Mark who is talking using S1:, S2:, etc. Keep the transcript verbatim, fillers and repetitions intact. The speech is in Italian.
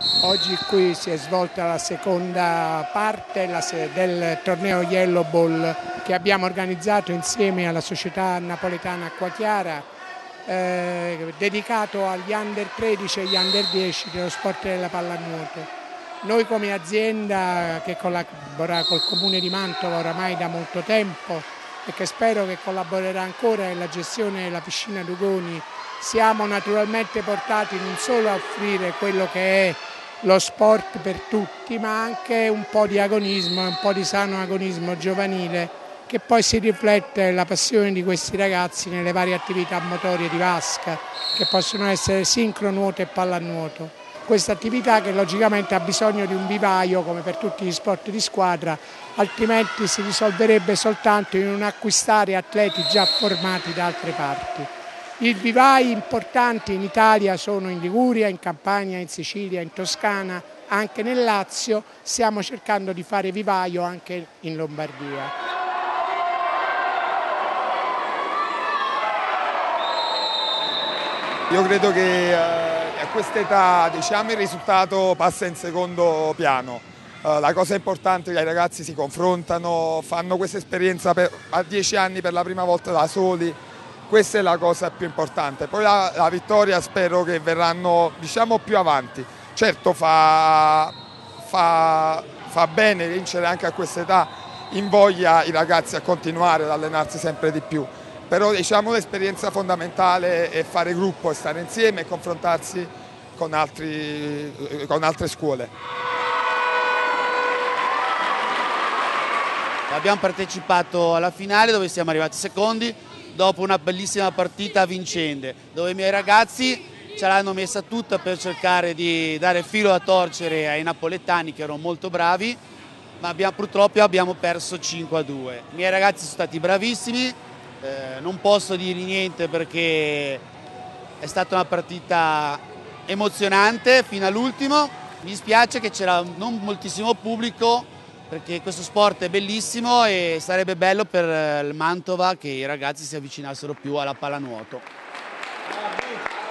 S1: Oggi qui si è svolta la seconda parte del torneo Yellow Ball che abbiamo organizzato insieme alla società napoletana Acquachiara, eh, dedicato agli under tredici e agli under dieci dello sport della pallanuoto. Noi come azienda che collabora col Comune di Mantova oramai da molto tempo e che spero che collaborerà ancora nella gestione della piscina Dugoni, siamo naturalmente portati non solo a offrire quello che è lo sport per tutti, ma anche un po' di agonismo, un po' di sano agonismo giovanile, che poi si riflette la passione di questi ragazzi nelle varie attività motorie di vasca, che possono essere sincronuoto e pallanuoto. Questa attività che logicamente ha bisogno di un vivaio come per tutti gli sport di squadra, altrimenti si risolverebbe soltanto in un acquistare atleti già formati da altre parti. I vivai importanti in Italia sono in Liguria, in Campania, in Sicilia, in Toscana, anche nel Lazio. Stiamo cercando di fare vivaio anche in Lombardia.
S2: Io credo che eh, a questa età, diciamo, il risultato passa in secondo piano. Eh, la cosa importante è che i ragazzi si confrontano, fanno questa esperienza per, a dieci anni per la prima volta da soli. Questa è la cosa più importante. Poi la, la vittoria spero che verranno, diciamo, più avanti. Certo fa, fa, fa bene vincere anche a questa età, invoglia i ragazzi a continuare ad allenarsi sempre di più. Però diciamo l'esperienza fondamentale è fare gruppo, e stare insieme e confrontarsi con, altri, con altre scuole.
S3: Abbiamo partecipato alla finale dove siamo arrivati secondi, dopo una bellissima partita vincente, dove i miei ragazzi ce l'hanno messa tutta per cercare di dare filo a torcere ai napoletani che erano molto bravi, ma abbiamo, purtroppo abbiamo perso cinque a due. I miei ragazzi sono stati bravissimi, eh, non posso dire niente perché è stata una partita emozionante fino all'ultimo. Mi dispiace che c'era non moltissimo pubblico, perché questo sport è bellissimo e sarebbe bello per il Mantova che i ragazzi si avvicinassero più alla pallanuoto.